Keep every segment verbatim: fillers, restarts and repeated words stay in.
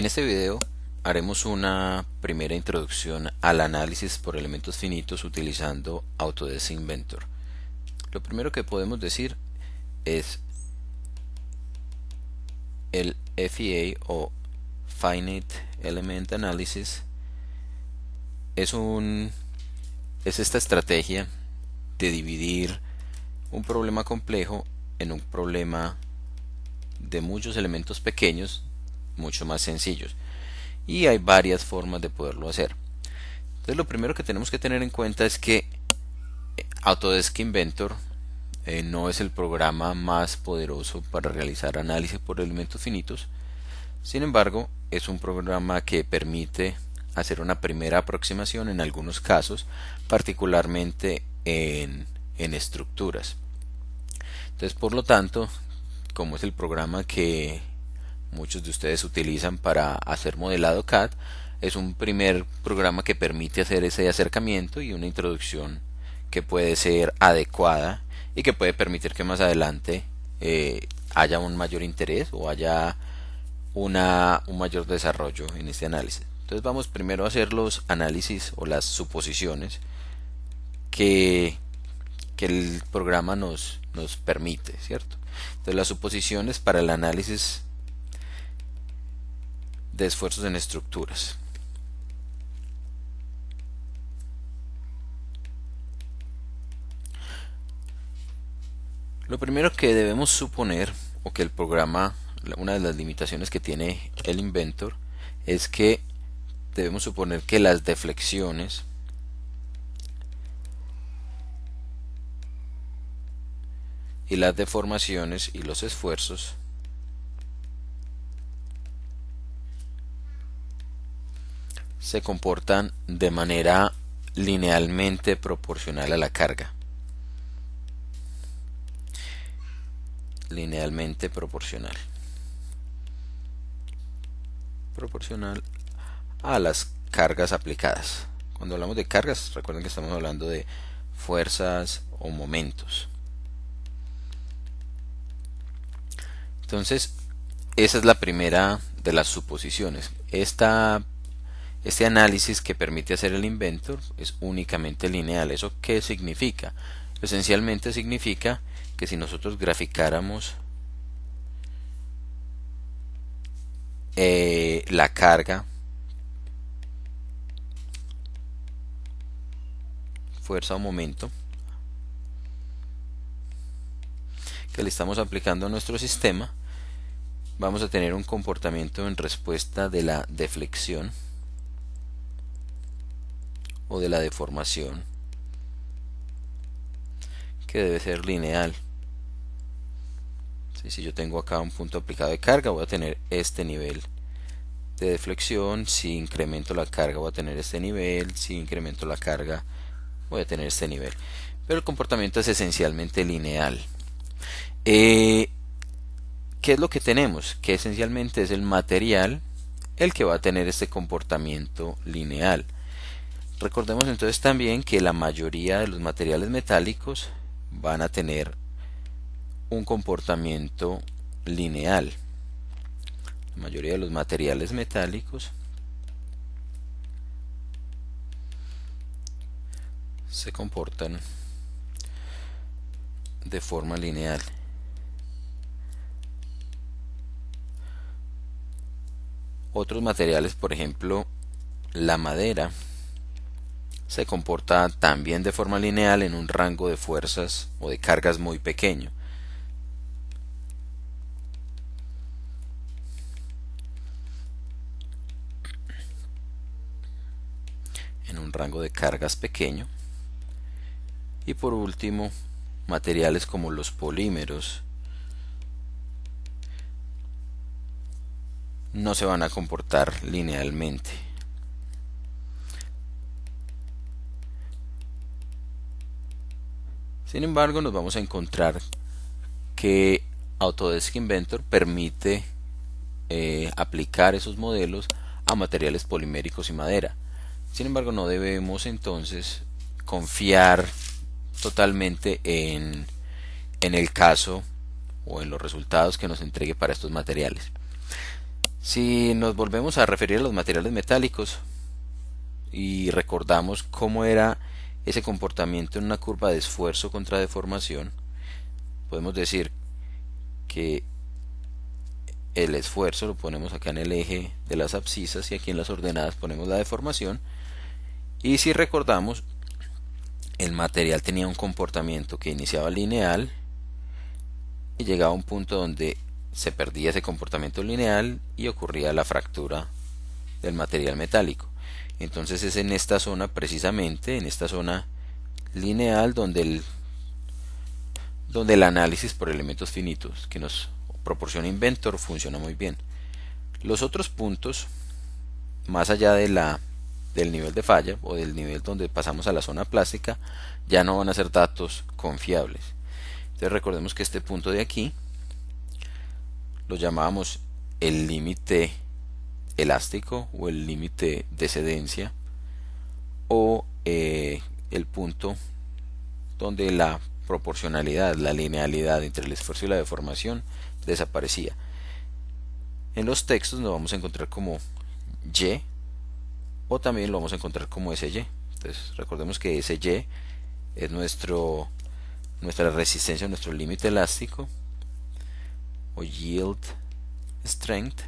En este video haremos una primera introducción al análisis por elementos finitos utilizando Autodesk Inventor. Lo primero que podemos decir es el F E A o Finite Element Analysis es un es esta estrategia de dividir un problema complejo en un problema de muchos elementos pequeños mucho más sencillos, y hay varias formas de poderlo hacer. Entonces lo primero que tenemos que tener en cuenta es que Autodesk Inventor eh, no es el programa más poderoso para realizar análisis por elementos finitos. Sin embargo, es un programa que permite hacer una primera aproximación en algunos casos, particularmente en, en estructuras. Entonces, por lo tanto, como es el programa que muchos de ustedes utilizan para hacer modelado C A D, es un primer programa que permite hacer ese acercamiento y una introducción que puede ser adecuada y que puede permitir que más adelante eh, haya un mayor interés o haya una, un mayor desarrollo en este análisis. Entonces vamos primero a hacer los análisis o las suposiciones que, que el programa nos, nos permite, ¿cierto? Entonces las suposiciones para el análisis de esfuerzos en estructuras. Lo primero que debemos suponer, o que el programa, una de las limitaciones que tiene el Inventor, es que debemos suponer que las deflexiones y las deformaciones y los esfuerzos se comportan de manera linealmente proporcional a la carga. Linealmente proporcional. Proporcional a las cargas aplicadas. Cuando hablamos de cargas, recuerden que estamos hablando de fuerzas o momentos. Entonces, esa es la primera de las suposiciones. Esta Este análisis que permite hacer el Inventor es únicamente lineal. ¿Eso qué significa? Esencialmente significa que si nosotros graficáramos eh, la carga, fuerza o momento que le estamos aplicando a nuestro sistema, vamos a tener un comportamiento en respuesta de la deflexión o de la deformación que debe ser lineal. ¿Sí? Si yo tengo acá un punto aplicado de carga, voy a tener este nivel de deflexión. Si incremento la carga, voy a tener este nivel. Si incremento la carga, voy a tener este nivel. Pero el comportamiento es esencialmente lineal. Eh, ¿Qué es lo que tenemos? Que esencialmente es el material el que va a tener este comportamiento lineal. Recordemos entonces también que la mayoría de los materiales metálicos van a tener un comportamiento lineal. La mayoría de los materiales metálicos se comportan de forma lineal. Otros materiales, por ejemplo, la madera, se comporta también de forma lineal en un rango de fuerzas o de cargas muy pequeño. En un rango de cargas pequeño. Y por último, materiales como los polímeros no se van a comportar linealmente. Sin embargo, nos vamos a encontrar que Autodesk Inventor permite eh, aplicar esos modelos a materiales poliméricos y madera. Sin embargo, no debemos entonces confiar totalmente en, en el caso o en los resultados que nos entregue para estos materiales. Si nos volvemos a referir a los materiales metálicos y recordamos cómo era ese comportamiento en una curva de esfuerzo contra deformación, podemos decir que el esfuerzo lo ponemos acá en el eje de las abscisas y aquí en las ordenadas ponemos la deformación. Y si recordamos, el material tenía un comportamiento que iniciaba lineal y llegaba a un punto donde se perdía ese comportamiento lineal y ocurría la fractura del material metálico. Entonces es en esta zona, precisamente en esta zona lineal, donde el, donde el análisis por elementos finitos que nos proporciona Inventor funciona muy bien. Los otros puntos, más allá de la, del nivel de falla o del nivel donde pasamos a la zona plástica, ya no van a ser datos confiables. Entonces recordemos que este punto de aquí lo llamábamos el límite elástico o el límite de cedencia, o eh, el punto donde la proporcionalidad, la linealidad entre el esfuerzo y la deformación desaparecía. En los textos nos vamos a encontrar como Y, o también lo vamos a encontrar como S Y. Entonces recordemos que S Y es nuestro, nuestra resistencia, nuestro límite elástico o yield strength.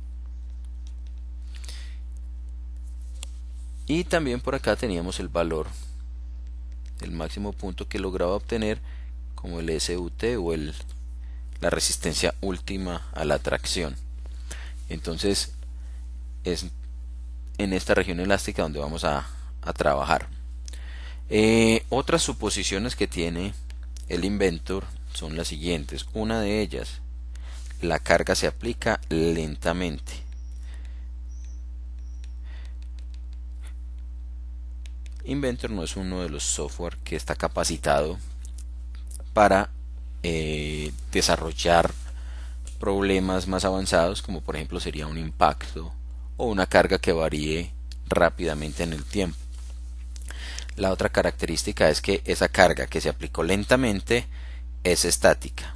Y también por acá teníamos el valor, el máximo punto que lograba obtener, como el S U T o el, la resistencia última a la tracción. Entonces es en esta región elástica donde vamos a, a trabajar. Eh, otras suposiciones que tiene el Inventor son las siguientes. Una de ellas, la carga se aplica lentamente. Inventor no es uno de los software que está capacitado para eh, desarrollar problemas más avanzados, como por ejemplo sería un impacto o una carga que varíe rápidamente en el tiempo. La otra característica es que esa carga que se aplicó lentamente es estática.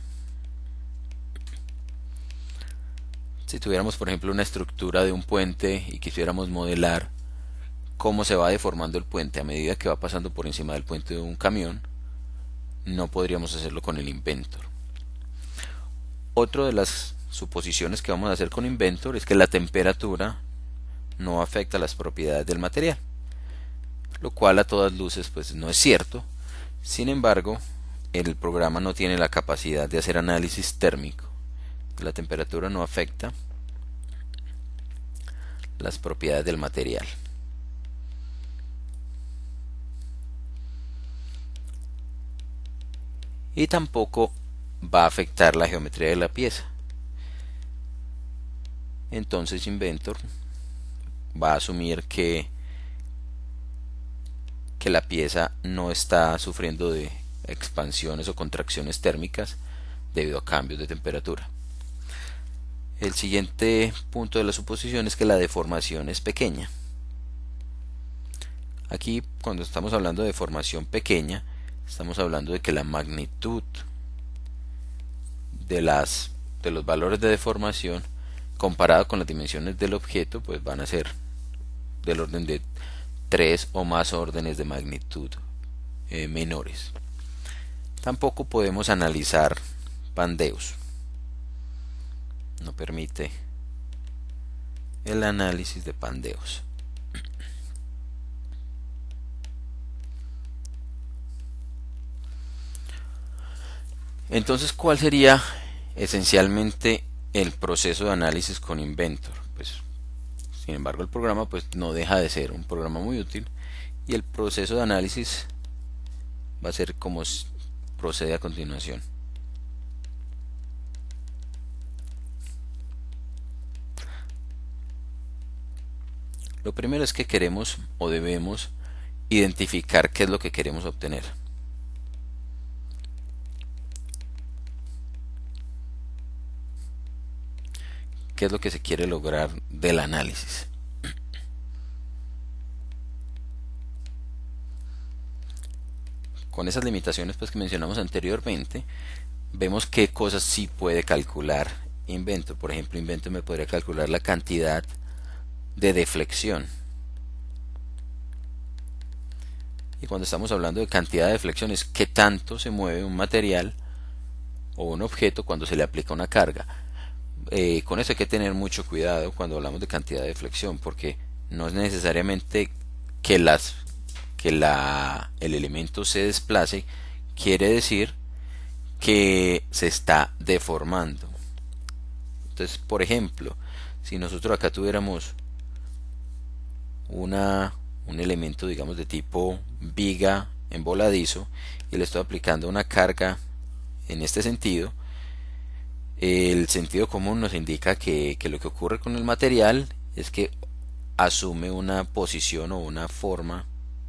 Si tuviéramos por ejemplo una estructura de un puente y quisiéramos modelar cómo se va deformando el puente a medida que va pasando por encima del puente de un camión, no podríamos hacerlo con el Inventor. Otra de las suposiciones que vamos a hacer con Inventor es que la temperatura no afecta las propiedades del material, lo cual a todas luces pues no es cierto. Sin embargo, el programa no tiene la capacidad de hacer análisis térmico. La temperatura no afecta las propiedades del material. Y tampoco va a afectar la geometría de la pieza. Entonces Inventor va a asumir que, que la pieza no está sufriendo de expansiones o contracciones térmicas debido a cambios de temperatura. El siguiente punto de la suposición es que la deformación es pequeña. Aquí, cuando estamos hablando de deformación pequeña, estamos hablando de que la magnitud de las de los valores de deformación comparado con las dimensiones del objeto pues van a ser del orden de tres o más órdenes de magnitud eh, menores. Tampoco podemos analizar pandeos. No permite el análisis de pandeos. Entonces, ¿cuál sería esencialmente el proceso de análisis con Inventor? Pues, sin embargo, el programa pues no deja de ser un programa muy útil, y el proceso de análisis va a ser como procede a continuación. Lo primero es que queremos o debemos identificar qué es lo que queremos obtener. ¿Qué es lo que se quiere lograr del análisis? Con esas limitaciones pues que mencionamos anteriormente, vemos qué cosas sí puede calcular Inventor. Por ejemplo, Inventor me podría calcular la cantidad de deflexión. Y cuando estamos hablando de cantidad de deflexión es qué tanto se mueve un material o un objeto cuando se le aplica una carga. Eh, con eso hay que tener mucho cuidado cuando hablamos de cantidad de deflexión, porque no es necesariamente que las que la, el elemento se desplace quiere decir que se está deformando. Entonces, por ejemplo, si nosotros acá tuviéramos una un elemento, digamos, de tipo viga en voladizo y le estoy aplicando una carga en este sentido, el sentido común nos indica que, que lo que ocurre con el material es que asume una posición o una forma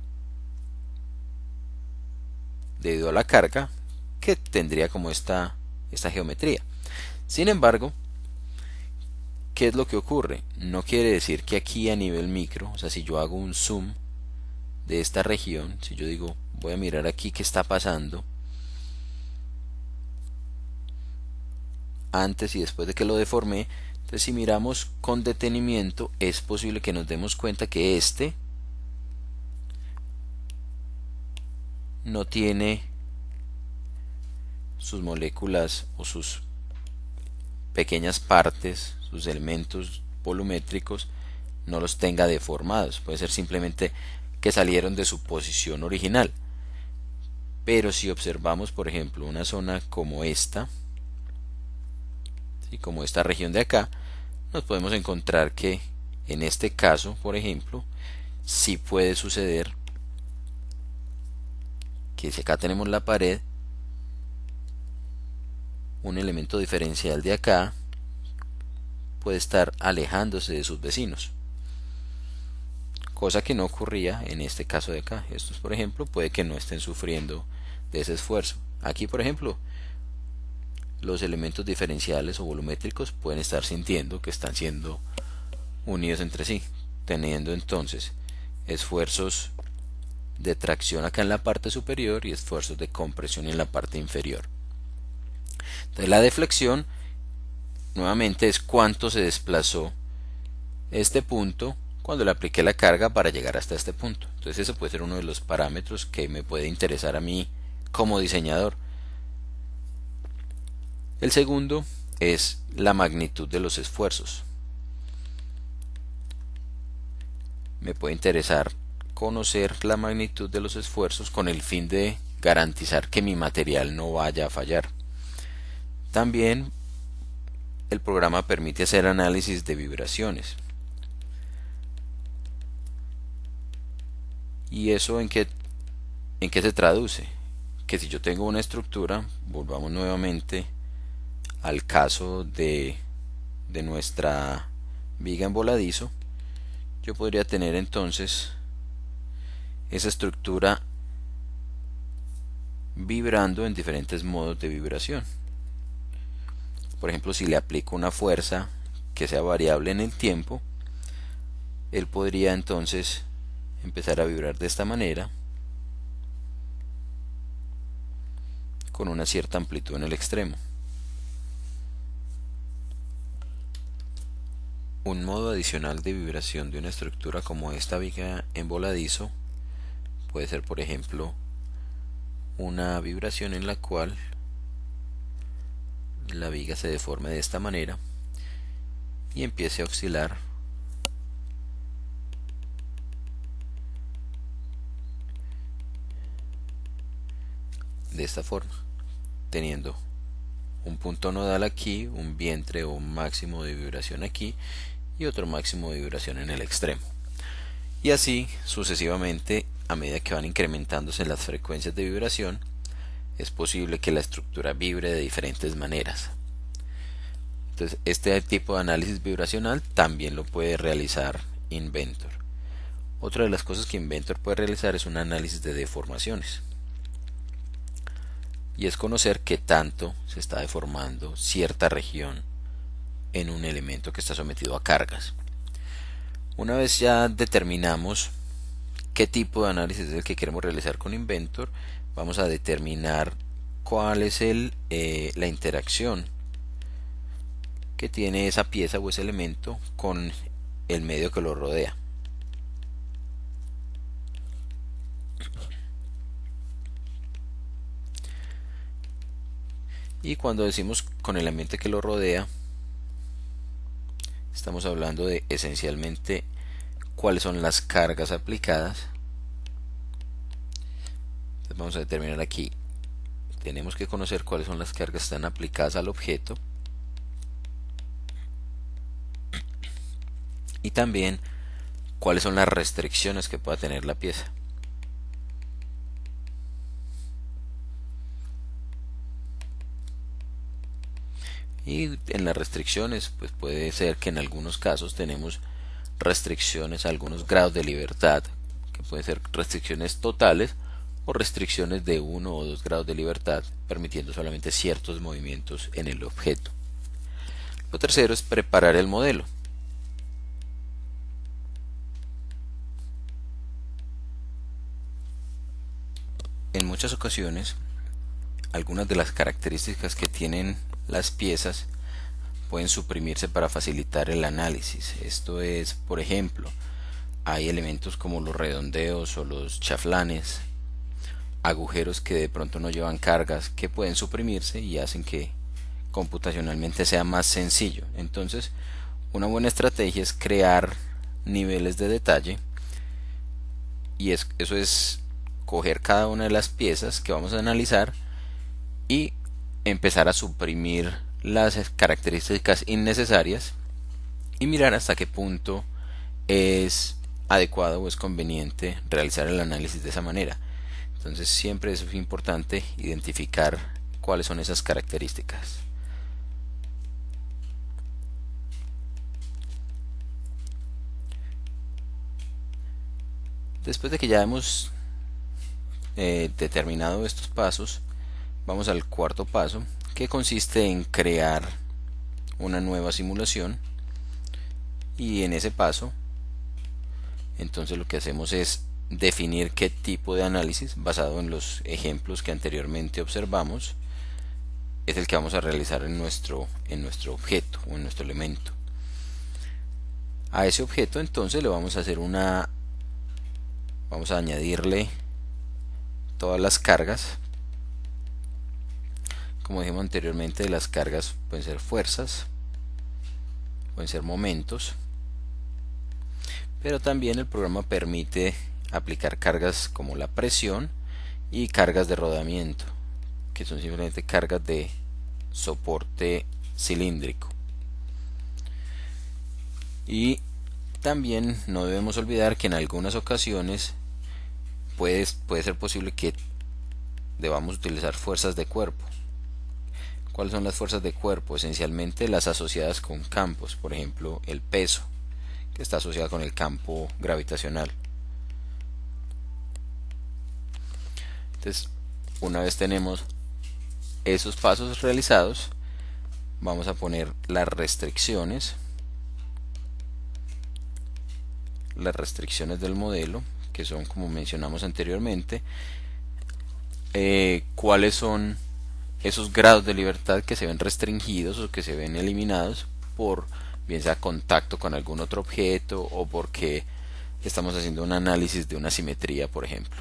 debido a la carga que tendría como esta, esta geometría. Sin embargo, ¿qué es lo que ocurre? No quiere decir que aquí a nivel micro, o sea, si yo hago un zoom de esta región, si yo digo voy a mirar aquí qué está pasando antes y después de que lo deformé, entonces si miramos con detenimiento es posible que nos demos cuenta que este no tiene sus moléculas o sus pequeñas partes, sus elementos volumétricos, no los tenga deformados. Puede ser simplemente que salieron de su posición original. Pero si observamos, por ejemplo, una zona como esta, ¿sí? Como esta región de acá, nos podemos encontrar que en este caso, por ejemplo, sí puede suceder que si acá tenemos la pared, un elemento diferencial de acá puede estar alejándose de sus vecinos, cosa que no ocurría en este caso de acá. Estos, por ejemplo, puede que no estén sufriendo de ese esfuerzo. Aquí, por ejemplo, los elementos diferenciales o volumétricos pueden estar sintiendo que están siendo unidos entre sí, teniendo entonces esfuerzos de tracción acá en la parte superior y esfuerzos de compresión en la parte inferior. Entonces la deflexión nuevamente es cuánto se desplazó este punto cuando le apliqué la carga para llegar hasta este punto. Entonces eso puede ser uno de los parámetros que me puede interesar a mí como diseñador. El segundo es la magnitud de los esfuerzos. Me puede interesar conocer la magnitud de los esfuerzos con el fin de garantizar que mi material no vaya a fallar. También el programa permite hacer análisis de vibraciones. ¿Y eso en qué, en qué se traduce? Que si yo tengo una estructura, volvamos nuevamente al caso de, de nuestra viga en voladizo, yo podría tener entonces esa estructura vibrando en diferentes modos de vibración. Por ejemplo, si le aplico una fuerza que sea variable en el tiempo, él podría entonces empezar a vibrar de esta manera, con una cierta amplitud en el extremo. Un modo adicional de vibración de una estructura como esta viga en voladizo puede ser, por ejemplo, una vibración en la cual la viga se deforme de esta manera y empiece a oscilar de esta forma, teniendo un punto nodal aquí, un vientre o un máximo de vibración aquí y otro máximo de vibración en el extremo. Y así sucesivamente, a medida que van incrementándose las frecuencias de vibración, es posible que la estructura vibre de diferentes maneras. Entonces, este tipo de análisis vibracional también lo puede realizar Inventor. Otra de las cosas que Inventor puede realizar es un análisis de deformaciones. Y es conocer qué tanto se está deformando cierta región en un elemento que está sometido a cargas. Una vez ya determinamos qué tipo de análisis es el que queremos realizar con Inventor, vamos a determinar cuál es el, eh, la interacción que tiene esa pieza o ese elemento con el medio que lo rodea. Y cuando decimos con el ambiente que lo rodea, estamos hablando de esencialmente cuáles son las cargas aplicadas. Entonces vamos a determinar aquí, tenemos que conocer cuáles son las cargas que están aplicadas al objeto y también cuáles son las restricciones que pueda tener la pieza. Y en las restricciones pues puede ser que en algunos casos tenemos restricciones a algunos grados de libertad, que pueden ser restricciones totales o restricciones de uno o dos grados de libertad, permitiendo solamente ciertos movimientos en el objeto. Lo tercero es preparar el modelo. En muchas ocasiones, algunas de las características que tienen las piezas pueden suprimirse para facilitar el análisis. Esto es, por ejemplo, hay elementos como los redondeos o los chaflanes, agujeros que de pronto no llevan cargas, que pueden suprimirse y hacen que computacionalmente sea más sencillo. Entonces, una buena estrategia es crear niveles de detalle, y es, eso es coger cada una de las piezas que vamos a analizar y empezar a suprimir las características innecesarias y mirar hasta qué punto es adecuado o es conveniente realizar el análisis de esa manera. Entonces siempre es importante identificar cuáles son esas características. Después de que ya hemos eh, determinado estos pasos, vamos al cuarto paso, que consiste en crear una nueva simulación. Y en ese paso, entonces lo que hacemos es definir qué tipo de análisis, basado en los ejemplos que anteriormente observamos, es el que vamos a realizar en nuestro, en nuestro objeto o en nuestro elemento. A ese objeto entonces le vamos a hacer una, vamos a añadirle todas las cargas. Como dijimos anteriormente, las cargas pueden ser fuerzas, pueden ser momentos, pero también el programa permite aplicar cargas como la presión y cargas de rodamiento, que son simplemente cargas de soporte cilíndrico. Y también no debemos olvidar que en algunas ocasiones puede, puede ser posible que debamos utilizar fuerzas de cuerpo. ¿Cuáles son las fuerzas de cuerpo? Esencialmente las asociadas con campos, por ejemplo el peso, que está asociado con el campo gravitacional. Entonces, una vez tenemos esos pasos realizados, vamos a poner las restricciones, las restricciones del modelo, que son como mencionamos anteriormente, eh, cuáles son esos grados de libertad que se ven restringidos o que se ven eliminados por bien sea contacto con algún otro objeto o porque estamos haciendo un análisis de una simetría, por ejemplo.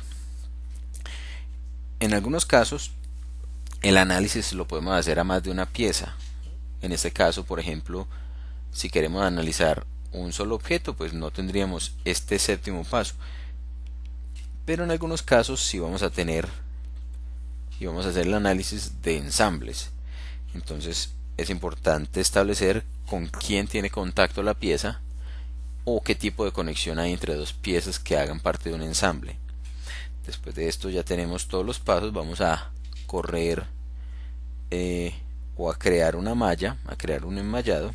En algunos casos el análisis lo podemos hacer a más de una pieza. En este caso, por ejemplo, si queremos analizar un solo objeto, pues no tendríamos este séptimo paso. Pero en algunos casos sí vamos a tener y vamos a hacer el análisis de ensambles. Entonces es importante establecer con quién tiene contacto la pieza o qué tipo de conexión hay entre dos piezas que hagan parte de un ensamble. Después de esto ya tenemos todos los pasos, vamos a correr eh, o a crear una malla, a crear un enmallado.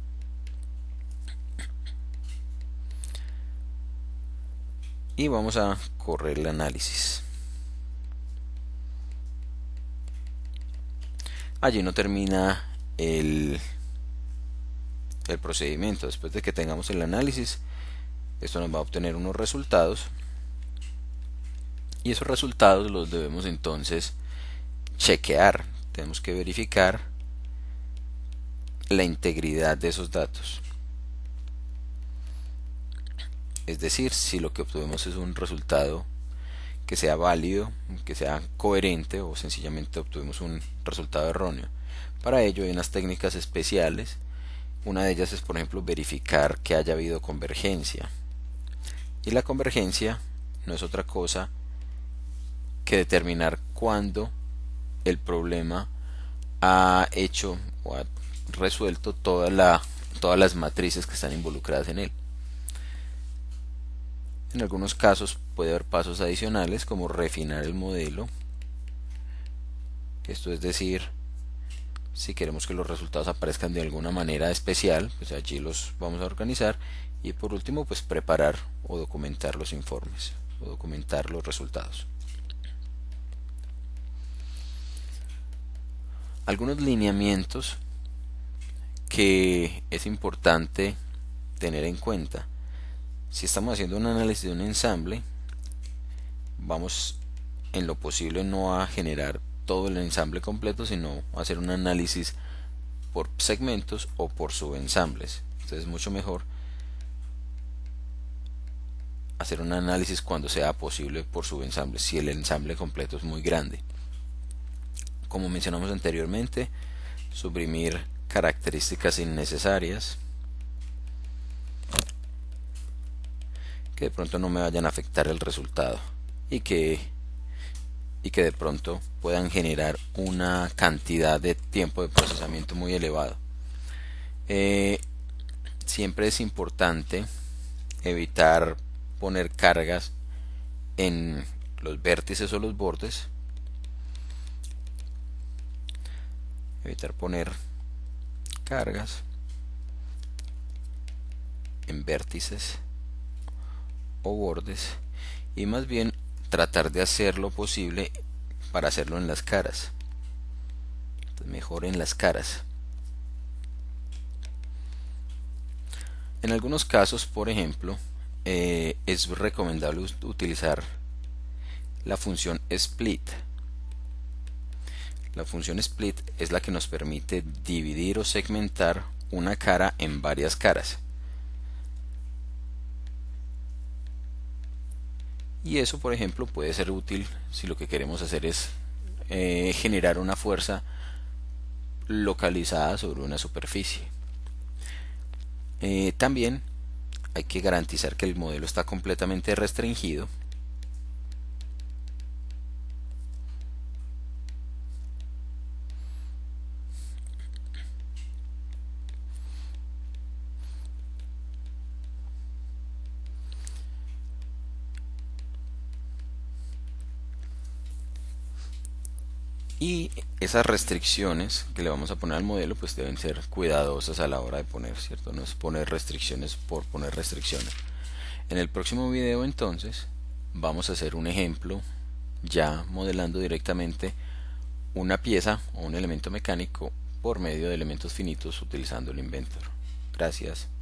Y vamos a correr el análisis. Allí no termina el, el procedimiento. Después de que tengamos el análisis, esto nos va a obtener unos resultados. Y esos resultados los debemos entonces chequear. Tenemos que verificar la integridad de esos datos. Es decir, si lo que obtuvimos es un resultado que sea válido, que sea coherente, o sencillamente obtuvimos un resultado erróneo. Para ello hay unas técnicas especiales. Una de ellas es, por ejemplo, verificar que haya habido convergencia. Y la convergencia no es otra cosa que determinar cuándo el problema ha hecho o ha resuelto toda la, todas las matrices que están involucradas en él. En algunos casos puede haber pasos adicionales como refinar el modelo. Esto es decir, si queremos que los resultados aparezcan de alguna manera especial, pues allí los vamos a organizar. Y por último, pues preparar o documentar los informes o documentar los resultados. Algunos lineamientos que es importante tener en cuenta. Si estamos haciendo un análisis de un ensamble, vamos en lo posible no a generar todo el ensamble completo, sino a hacer un análisis por segmentos o por subensambles. Entonces es mucho mejor hacer un análisis cuando sea posible por subensambles, si el ensamble completo es muy grande. Como mencionamos anteriormente, suprimir características innecesarias que de pronto no me vayan a afectar el resultado y que y que de pronto puedan generar una cantidad de tiempo de procesamiento muy elevado. Eh, siempre es importante evitar poner cargas en los vértices o los bordes. Evitar poner cargas en vértices o bordes y más bien tratar de hacer lo posible para hacerlo en las caras. Entonces, mejor en las caras. En algunos casos, por ejemplo, eh, es recomendable utilizar la función split. La función split es la que nos permite dividir o segmentar una cara en varias caras. Y eso, por ejemplo, puede ser útil si lo que queremos hacer es eh, generar una fuerza localizada sobre una superficie. Eh, también hay que garantizar que el modelo está completamente restringido. Y esas restricciones que le vamos a poner al modelo pues deben ser cuidadosas a la hora de poner, ¿cierto? No es poner restricciones por poner restricciones. En el próximo video entonces vamos a hacer un ejemplo ya modelando directamente una pieza o un elemento mecánico por medio de elementos finitos utilizando el Inventor. Gracias.